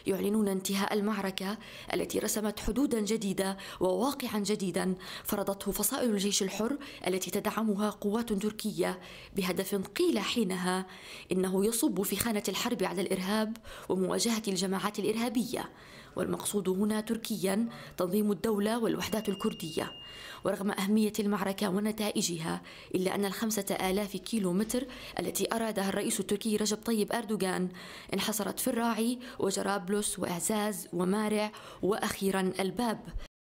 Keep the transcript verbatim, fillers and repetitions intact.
يعلنون انتهاء المعركة التي رسمت حدودا جديدة وواقعا جديدا فرضته فصائل الجيش الحر التي تدعمها قوات تركية بهدف قيل حينها إنه يصب في خانة الحرب على الإرهاب ومواجهة الجماعات الإرهابية، والمقصود هنا تركيا تنظيم الدولة والوحدات الكردية. ورغم أهمية المعركة ونتائجها إلا أن الخمسة آلاف كيلو متر التي أرادها الرئيس التركي رجب طيب أردوغان انحصرت في الراعي وجرابلس وإعزاز ومارع وأخيرا الباب.